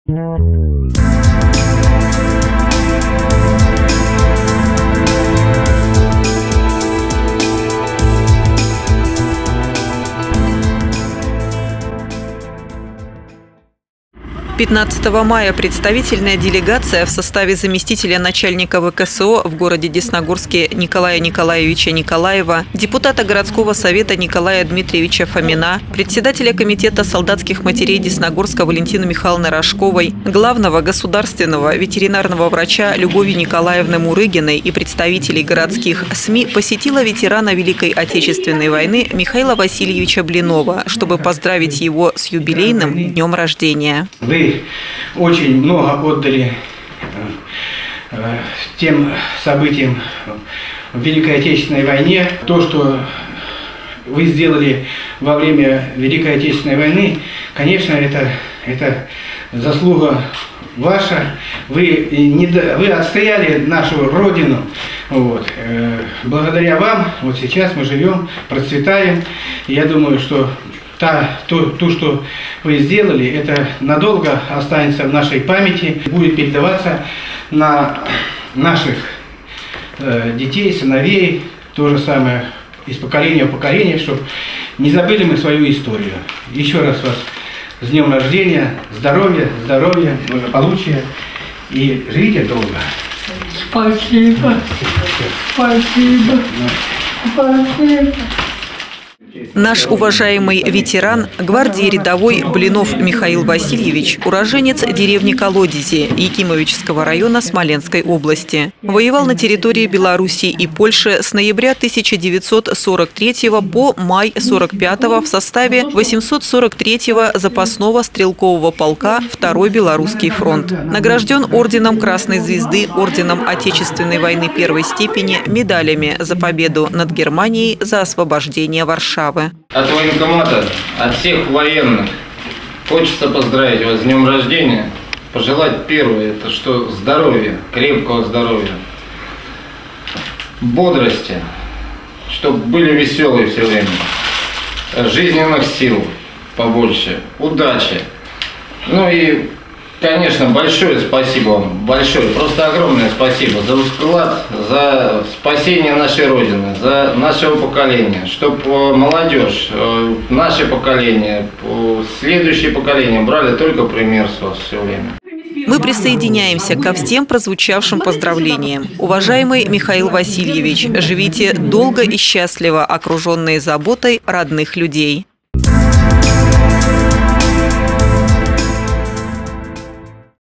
«15 мая представительная делегация в составе заместителя начальника ВКСО в городе Десногорске Николая Николаевича Николаева, депутата городского совета Николая Дмитриевича Фомина, председателя комитета солдатских матерей Десногорска Валентины Михайловны Рожковой, главного государственного ветеринарного врача Любови Николаевны Мурыгиной и представителей городских СМИ посетила ветерана Великой Отечественной войны Михаила Васильевича Блинова, чтобы поздравить его с юбилейным днем рождения. Вы очень много отдали тем событиям в Великой Отечественной войне. То, что вы сделали во время Великой Отечественной войны, конечно, это заслуга ваша. Вы отстояли нашу Родину. Вот. Благодаря вам вот сейчас мы живем, процветаем. Я думаю, что то, что вы сделали, это надолго останется в нашей памяти, будет передаваться на наших детей, сыновей, то же самое из поколения в поколение, чтобы не забыли мы свою историю. Еще раз вас с днем рождения, здоровья, благополучия и живите долго. Спасибо. Спасибо. Спасибо. Наш уважаемый ветеран, гвардии рядовой Блинов Михаил Васильевич, уроженец деревни Колодези Якимовического района Смоленской области. Воевал на территории Белоруссии и Польши с ноября 1943 по май 1945 в составе 843-го запасного стрелкового полка 2-й Белорусский фронт. Награжден орденом Красной Звезды, орденом Отечественной войны 1-й степени, медалями за победу над Германией, за освобождение Варшавы. От военкомата, от всех военных хочется поздравить вас с днем рождения. Пожелать первое, это что здоровья, крепкого здоровья, бодрости, чтобы были веселые все время, жизненных сил побольше, удачи. Ну и, конечно, большое спасибо вам, большое, просто огромное спасибо за вклад, за спасение нашей Родины, за нашего поколения, чтобы молодежь, наше поколение, следующее поколение брали только пример с вас все время. Мы присоединяемся ко всем прозвучавшим поздравлениям. Уважаемый Михаил Васильевич, живите долго и счастливо, окруженные заботой родных людей.